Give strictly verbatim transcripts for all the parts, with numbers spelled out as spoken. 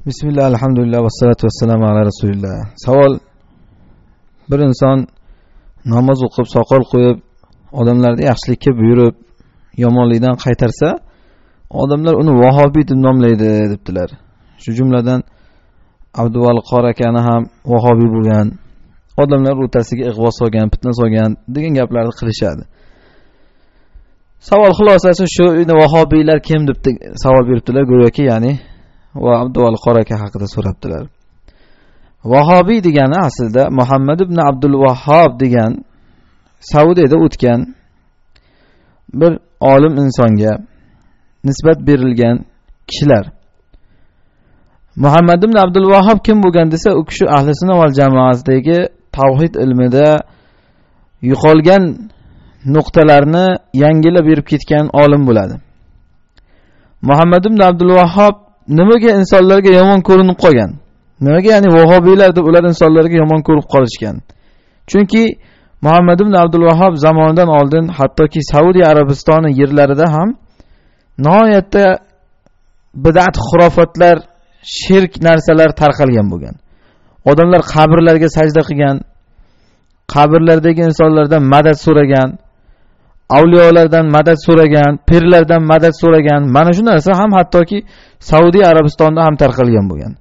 Bismillah, alhamdulillah, vassalatu vassalamu ala rasulillah. Savol: bir inson namoz o'qib, soqol qo'yib, odamlarga yaxshilikka buyurib, yomonlikdan qaytarsa, odamlar uni vahobiy deb nomlaydi debdilar. Shu jumladan Abduvali qori akani ham vahobiy bo'lgan, odamlar o'rtasiga ig'vo solgan, fitna solgan degan gaplarni qilishadi. Savol xulosasi shu, vahobiylar kim deb savol beribdilar, go'yoki, ya'ni va Abduvali qori aka haqida so'rabdilar. Vahobiy degani aslida Muhammad ibn Abdul Vahhab degan Saudiyada o'tgan bir olim insonga nisbat berilgan kishilar. Muhammad ibn Abdul Vahhab kim bo'lgan desa, u kishi ahli sunnah val jamoasidagi tavhid ilmida yo'qolgan nuqtalarni yangilab berib ketgan olim bo'ladi. Muhammad ibn Abdul Vahhab nimaga insonlarga yomon ko'rinib qolgan? Nimaga, ya'ni vahobiylar deb ular insonlarga yomon ko'rib qolishgan? Chunki Muhammad ibn Abdul Vahhab zamonidan oldin hattoki Saudiya Arabistoni yerlarida ham nihoyatda bid'at, xurofotlar, shirk narsalar tarqalgan bo'lgan. Odamlar qabrlarga sajda qilgan, qabrlardagi insonlardan madad so'ragan, avliyolardan madad so'ragan, pirlardan madad so'ragan. Mana shu narsa ham hattoki Saudiya Arabistonida ham tarqalgan bo'lgan.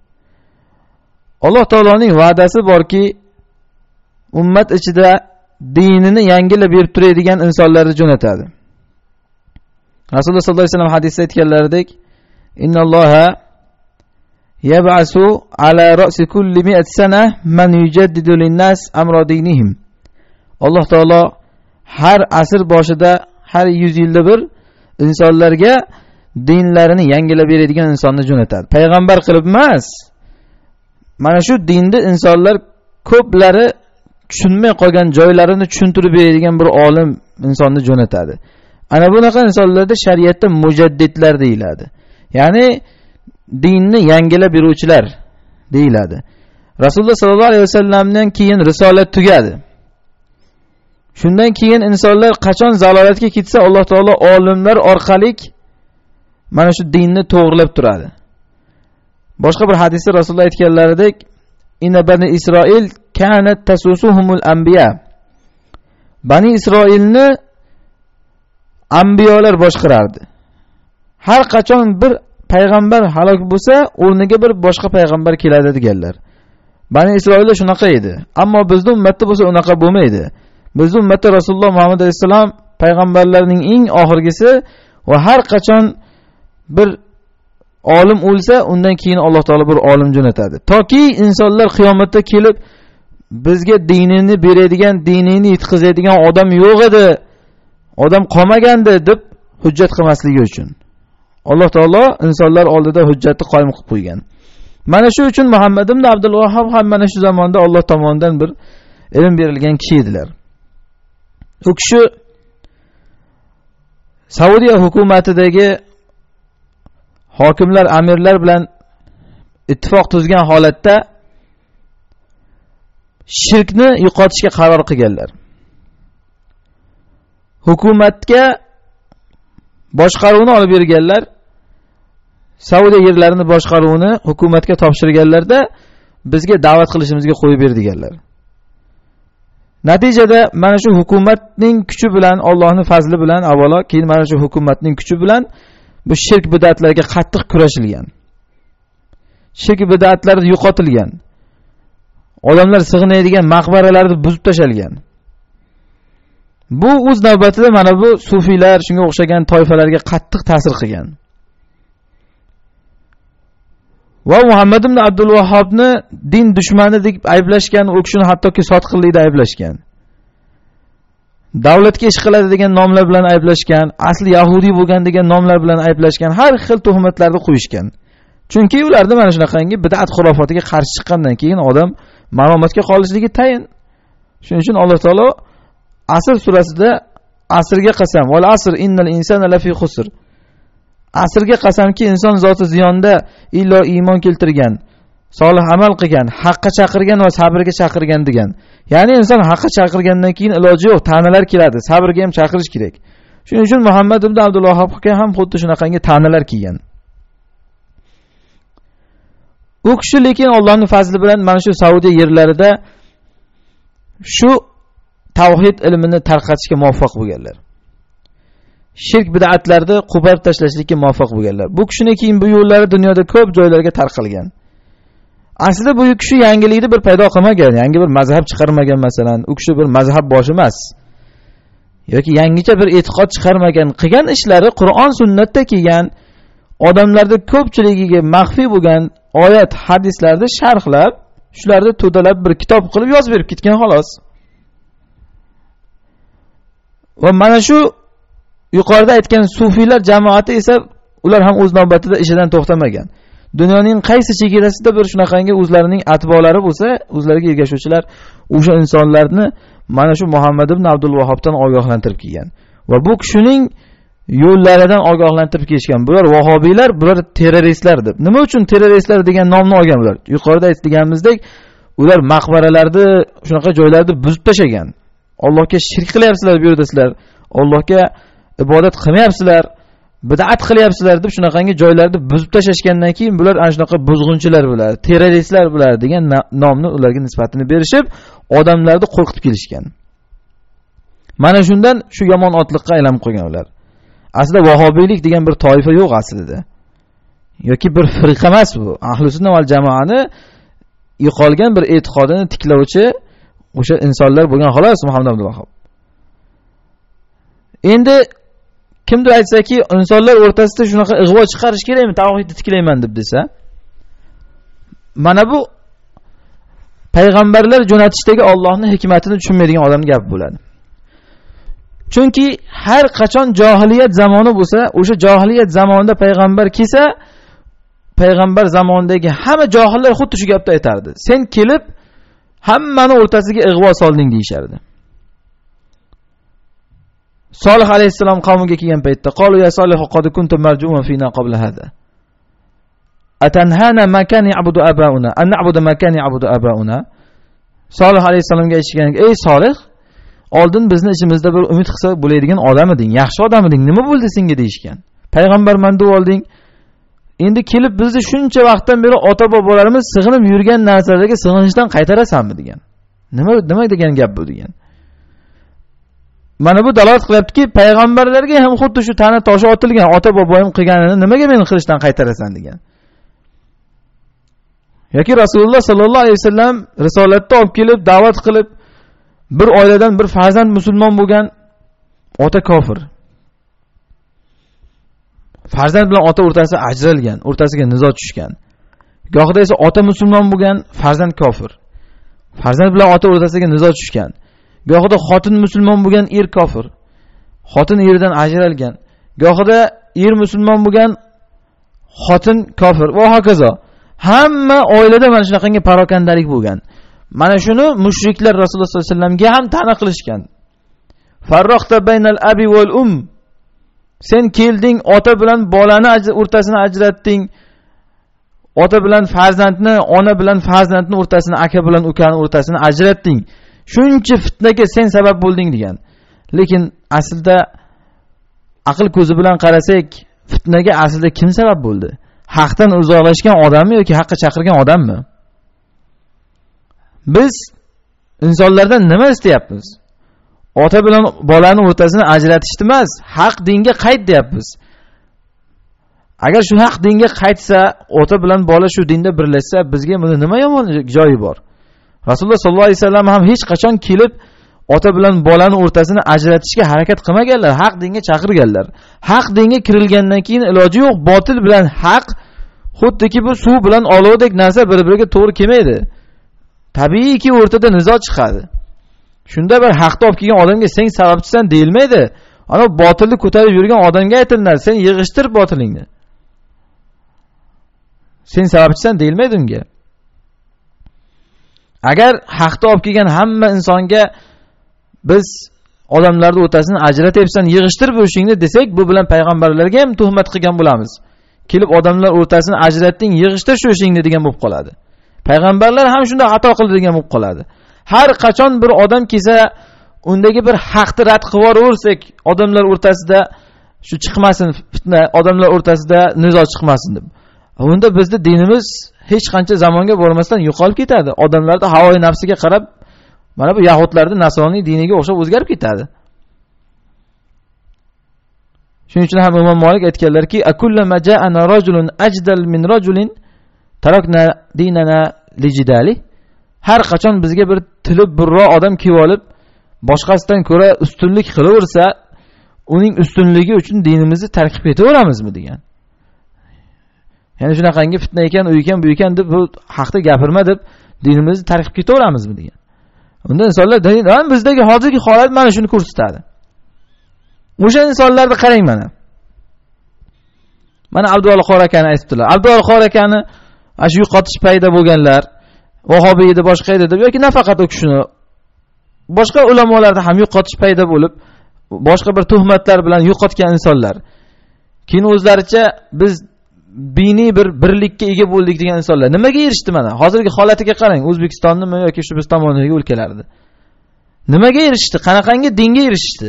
Alloh taoloning va'dasi borki, ummat ichida dinini yangilab berib turadigan insonlarni jo'natadi. Rasululloh sollallohu alayhi vasallam hadisda aytganlaridek, innalloha yab'asu ala ra'si kulli mi'at sana man yujaddidu lin-nas amra dinihim. Alloh taolo har asr boshida, har yuz yilda bir insonlarga dinlarini yangilab beradigan insonni jo'natadi. Payg'ambar qilib emas. Mana shu dinni insonlar ko'plari tushunmay qolgan joylarini tushuntirib beradigan bir olim insonni jo'natadi. Ana bunaqa insonlarda shariatda mujaddidlar deyiladi. Ya'ni dinni yangilab beruvchilar deyiladi. Rasululloh sollallohu alayhi vasallamdan keyin risolat tugadi. Shundan keyin insonlar qachon zalolatga ketsa, Alloh taolo olimlar orqali mana shu dinni to'g'rilab turadi. Boshqa bir hadisda Rasululloh aytganlaridek, inna bani Isroil kanat tasusuhumul anbiya. Bani Isroilni anbiyolar boshqarardi. Har qachon bir payg'ambar halok bo'lsa, o'rniga bir boshqa payg'ambar keladi deganlar. Bani Isroilda shunaqa edi. Ammo bizning ummatda bo'lsa unaqa bo'lmaydi. Bizning ummatda Rasululloh Muhammad alayhisalom payg'ambarlarning eng oxirgisi va har qachon bir olim o'lsa, undan keyin Alloh taolo bir olim jo'natadi. Toki insonlar qiyomatda kelib bizga dinini beradigan, dinini yetkazadigan odam yo'q edi, odam qolmagandi deb hujjat qilmasligi uchun. Alloh taolo insonlar oldida hujjatni qoyim qilib qo'ygan. Mana shu uchun Muhammad ibn Abdul Vahhab ham mana shu zamonda Alloh tomonidan bir ilm berilgan kishi edilar. U kishi Saudiya hukumatidagi hokimlar, amirlar bilan ittifoq tuzgan holatda shirkni yo'qotishga qaror qilganlar. Hukumatga boshqaruvni olib berganlar. Saudiya yerlarini boshqaruvni hukumatga topshirganlarda bizga da'vat qilishimizga qo'yib ber deganlar. Natijada mana shu hukumatning kuchi bilan, Allohning fazli bilan avvalo, keyin mana shu hukumatning kuchi bilan bu shirk bid'atlarga qattiq kurashilgan. Shirk bid'atlar yo'qotilgan. Odamlar sig'inadigan maqbaralarni buzib tashalgan. Bu o'z navbatida mana bu sufiylar, shunga o'xshagan toifalarga qattiq ta'sir qilgan. Va Muhammad ibn Abdul Vahhabni din dushmani deb ayblashgan, u kishini hattoki sotqinlikda ayblashgan. Davlatga ish qiladi degan nomlar bilan ayblashgan, asli yahudiy bo'lgan degan nomlar bilan ayblashgan, har xil tuhmatlarni qo'yishgan. Chunki ularda mana shunaqangi bid'at xurofotiga qarshi chiqqandan keyin odam ma'lumotga qolishligi tayin. Shuning uchun Alloh taolo Asr surasida asrga qasam, val asr innal insana lafi khusr. Asrga qasamki, inson zoti ziyonda illo iymon keltirgan, solih amal qilgan, haqqa chaqirgan va sabrga chaqirgan degan. Ya'ni inson haqqa chaqirgandan keyin iloji yo'q, ta'nalar keladi, sabrga ham chaqirish kerak. Shuning uchun Muhammad ibn Abdul Vahhabga ham xuddi shunaqangi ta'nalar kelgan. U kishi lekin Allohning fazli bilan mana shu Saudiya yerlarida shu tavhid ilmini tarqatishga muvaffaq bo'lganlar. Shirk bid'atlarni qo'porib tashlashlikka muvaffaq bo'lganlar. Bu kishining keyin bu yo'llari dunyoda ko'p joylarga tarqalgan. Aslida bu kishi yangilikni bir paydo qilmagan, yangi bir mazhab chiqarmagan masalan. U kishi bir mazhab boshi emas. Yoki yangicha bir e'tiqod chiqarmagan, qilgan ishlari Qur'on sunnatda kelgan, odamlarning ko'pchiligiga maxfiy bo'lgan oyat, hadislarni sharhlab, shularni to'dalab bir kitob qilib yozib berib ketgan xolos. Va mana shu yuqorida aytgan sufiylar jamoati esa ular ham o'z navbatida ishidan to'xtamagan. Dunyoning qaysi chegarasida bir shunaqangi o'zlarining atbolari bo'lsa, o'zlariga ergashuvchilar o'sha insonlarni mana shu Muhammad ibn Abdul Vahhobdan ogohlantirib kelgan. Va bu kishining yo'llaridan ogohlantirib kelishgan. Bular vahobiylar, bular terroristlar deb. Nima uchun terroristlar degan nomni olgan bular? Yuqorida aytganimizdek, ular maqbaralarni, shunaqa joylarni buzib tashagan. Allohga shirk qilyapsizlar bu yerda sizlar. Allohga ibodat qilmayapsizlar, bid'at qilyapsizlar deb shunaqangi joylarni buzib tashashgandan keyin bular ana shunaqa buzg'unchilar bular, terroristlar bular degan nomni ularga nisbatini berishib, odamlarni qo'rqitib kelishgan. Mana shundan shu yomon otliqqa aylanib qo'ygan ular. Aslida vahobiylik degan bir toifa yo'q aslida. Yoki bir firqa emas bu. Ahlus sunna val jamoani yo'qolgan bir e'tiqodini tiklovchi o'sha insonlar bo'lgan xolos Muhammad ibn Abdul Vahhab. Endi kimdir aytsaki, insonlar o'rtasida shunaqa ig'vo chiqarish kerakmi, tavhidni tiklayman deb desa, mana bu payg'ambarlar jo'natishdagi Allohning hikmatini tushunmaydigan odamning gapi bo'ladi. Chunki har qachon jahiliyat zamoni bo'lsa, o'sha jahiliyat zamonida payg'ambar kelsa, payg'ambar zamonidagi hamma johillar xuddi shu gapni aytardi. Sen kelib hammani o'rtasiga ig'vo solding deyishardi. Solih alayhissalom qavmiga kelgan paytda qalu ya solihu qad kuntum marjuman fina qabla hada atanhana makan ya'budu abauna an na'budu makan ya'budu abauna. Solih alayhissalomga aytishgan, ey Solih, oldin bizni ichimizda bir umid qilsa bo'ladigan odam eding, yaxshi odam eding, nima bo'ldi senga deyishgan. Payg'ambarman deb olding, endi kelib bizni shuncha vaqtdan beri ota bobolarimiz sig'inib yurgan narsalarga sig'inishdan qaytarasanmi degan. Nima nima degan gap bu degan. Mana bu dalolat qilyaptiki, payg'ambarlarga ham xuddi shu ta'na toshi otilgan, ota boboyim qilganini nimaga meni qilishdan qaytarasan degan. Yoki Rasululloh sallallohu alayhi vasallam risolatni olib kelib, da'vat qilib, bir oiladan bir farzand musulmon bo'lgan, ota kofir. Farzand bilan ota o'rtasida ajralgan, o'rtasiga nizo tushgan. Gohida esa ota musulmon bo'lgan, farzand kofir. Farzand bilan ota o'rtasiga nizo tushgan. Gohida xotin musulmon bo'lgan, er kofir. Xotin eridan ajralgan. Gohida er musulmon bo'lgan, xotin kofir va hokazo. Hamma oilada mana shunaqangi parokandalik bo'lgan. Mana shuni mushriklar Rasululloh sollallohu alayhi vasallamga ham ta'na qilishgan. Farroqta baynal abi val um. Sen kelding, ota bilan bolani o'rtasini ajratding. Ota bilan farzandni, ona bilan farzandni o'rtasini, aka bilan ukani o'rtasini ajratding. Shuncha fitnaga sen sabab bo'lding degan. Lekin aslida aql ko'zi bilan qarasak, fitnaga aslida kim sabab bo'ldi? Haqdan uzoqlashgan odammi yoki haqqa chaqirgan odammi? Biz insonlardan nima istayapmiz? Ota bilan bolani o'rtasini ajratishni emas, haq dinga qayt deyapmiz. Agar shu haq dinga qaytsa, ota bilan bola shu dinda birlashsa, bizga buni nima yomon joyi bor? Rasululloh sollallohu alayhi vasallam ham hech qachon kelib ota bilan bolani o'rtasini ajratishga harakat qilmaganlar, haq dinga chaqirganlar. Haq dinga kirilgandan keyin iloji yo'q, botil bilan haq xuddiki bu suv bilan olovdek narsa bir-biriga to'g'ri kelmaydi. Tabiiyki o'rtada nizo chiqadi. Shunda bir haqni olib kelgan odamga sen sababchisan deyilmaydi. Ana botilni ko'tarib yurgan odamga aytilar, sen yig'ishtir botilingni. Sen sababchisan deyilmaydi unga. Agar haqni olib kelgan hamma insonga biz odamlarning o'rtasini ajratyapsan, yig'ishtir bu ishingni desak, bu bilan payg'ambarlarga ham tuhmat qilgan bo'lamiz. Kelib odamlar o'rtasini ajratding, yig'ishtir shu ishingni degan bo'lib qoladi. Payg'ambarlar ham shunday xato qildi degan bo'lib qoladi. Har qachon bir odam kelsa, undagi bir haqni rad qilib yuborsak, odamlar o'rtasida shu chiqmasin fitna, odamlar o'rtasida nizo chiqmasin deb. Unda bizning dinimiz hech qancha zamonga bormasdan yo'qolib ketadi. Odamlarda havoyi nafsiga qarab mana bu yahudlarning nasroniy diniga o'xshab o'zgarib ketadi. Shuning uchun ham Imom Malik aytganlarki, "Akullama ja'ana rajulun ajdal min rajulin tarakna dinana lijidali." Har qachon bizga bir tilib burro odam kelib olib, boshqasidan ko'ra ustunlik qilaversa, uning ustunligi uchun dinimizni tark qilib ketaveramizmi degan. Ya'ni shunaqangi fitna ekan, u ekan, bu ekan deb bu haqda gapirma deb dinimizni tark qilib ketaveramizmi degan. Unda insonlar ham bizdagi hozirgi holat mana shuni ko'rsatadi. O'sha insonlarni qarang mana. Mana Abdulloh Xorakani aytibdilar. Abdulloh Xorakani ashu yo'qotish payda bo'lganlar, Vahobiy edi, boshqa edi deb yoki nafaqat o kishini boshqa ulamolarda ham yo'qotish payda bo'lib, boshqa bir tuhmatlar bilan yo'qotgan insonlar. Keyin o'zlaricha biz diniy bir birlikka ega bo'ldik degan insonlar nimaga erishdi mana? Hozirgi holatiga qarang, O'zbekistonnimi yoki shu biz tomondagi o'lkalarda. Nimaga erishdi? Qanaqangi dinga erishdi?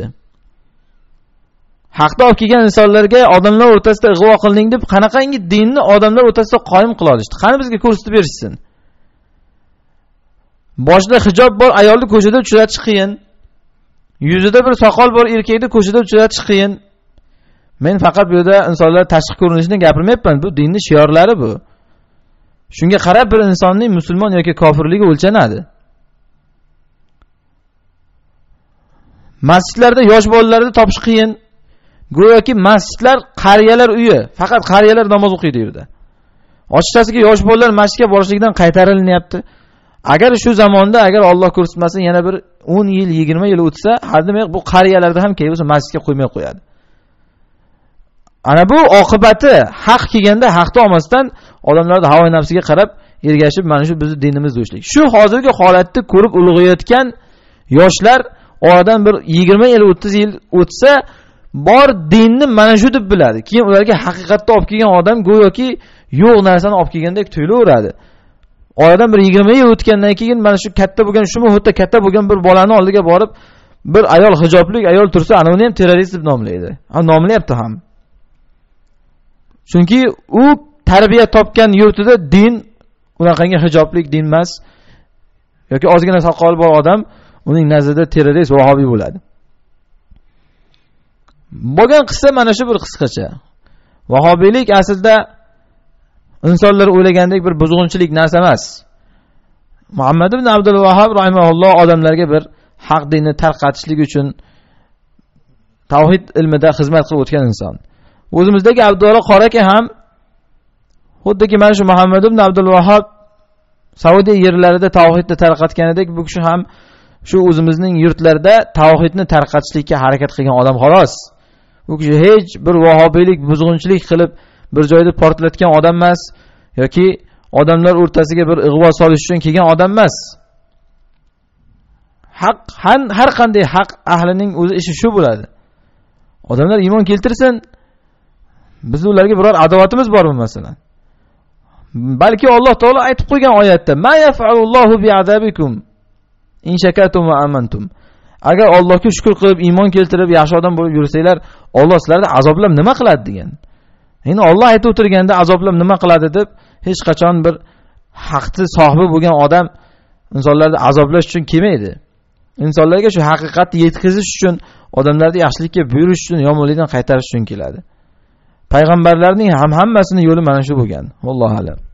Haqda olib kelgan insonlarga odamlar o'rtasida ig'vo qilding deb qanaqangi dinni odamlar o'rtasida qoyim qila olishdi? Qani bizga ko'rsatib berishsin. Boshida hijob bor ayolni ko'chada uchratish qiyin. Yuzida bir soqol bor erkakni ko'chada uchratish qiyin. Men faqat bu yerda insonlar tashqi ko'rinishini gapirmayapman. Bu dinning shiorlari bu. Shunga qarab bir insonning musulmon yoki kofirligi o'lchanadi. Masjidlarda yosh bolalarni topish qiyin. Go'yoki masjidlar qariyalar uyi, faqat qariyalar namoz o'qiydi u yerda. Ochiqchasiga yosh bolalar masjidga borishlikdan qaytarilyapti. Agar shu zamonda agar Alloh ko'rsatmasin yana bir o'n yil, yigirma yil o'tsa, hademay bu qariyalarda ham kelib masjidga qo'ymay qo'yadi. Ana bu oqibati haq kelganda haqni olmasdan odamlarning havo nafsiga qarab ergashib mana shu bizning dinimiz deyishlik. Shu hozirgi holatni ko'rib ulg'ayotgan yoshlar oradan bir yigirma yil, o'ttiz yil o'tsa bor dinni mana shu deb biladi. Keyin ularga haqiqatni olib kelgan odam go'yoki yo'q narsani olib kelgandek tuyulaveradi. Oradan bir yigirma yil o'tgandan keyin mana shu katta bo'lgan, shu muhitda katta bo'lgan bir bolani oldiga borib, bir ayol hijoblik ayol tursa, ana uni ham terrorist deb nomlaydi. Ha, nomlayapti ham. Chunki u tarbiya topgan yurtida din unaqangi hijoblik din emas yoki ozgina soqol bor odam uning nazarida terrorist vahobiy bo'ladi. Bo'lgan qissa mana shu bir qisqacha. Vahobiylik aslida insonlar o'ylagandek bir buzg'unchilik narsa emas. Muhammad ibn Abdul Vahhab rahimahulloh odamlarga bir haq dinni tarqatishlik uchun tavhid ilmida xizmat qilib o'tgan inson. O'zimizdagi Abdulloh Qoraka ham xuddiki mana shu Muhammad ibn Abdul Vahhab Saudiya yerlarida tavhidni tarqatganidek bu kishi ham shu o'zimizning yurtlarda tavhidni tarqatishlikka harakat qilgan odam xolos. Bu kishi hech bir vahobiylik, buzg'unchilik qilib bir joyda portlatgan odam emas yoki odamlar o'rtasiga bir ig'vo solish uchun kelgan odam emas. Haq har qanday haq ahlining o'zi ishi shu bo'ladi. Odamlar iymon keltirsin, biz ularga biror adovatimiz bormi masalan? Balki Alloh taolo aytib qo'ygan oyatda: "Ma yaf'alullohu bi'adabikum in shakartum va amantum." Agar Allohga shukr qilib iymon keltirib yaxshi odam bo'lib yursanglar, Alloh sizlarni azoblab nima qiladi degan. Endi Alloh aytib o'tirganda azoblab nima qiladi deb hech qachon bir haqni sohibi bo'lgan odam insonlarni azoblash uchun kelmaydi. Insonlarga shu haqiqatni yetkazish uchun, odamlarni yaxshilikka buyurish uchun, yomonlikdan qaytarish uchun keladi. Payg'ambarlarning ham hammasining yo'li mana shu bo'lgan. Vallohu alam.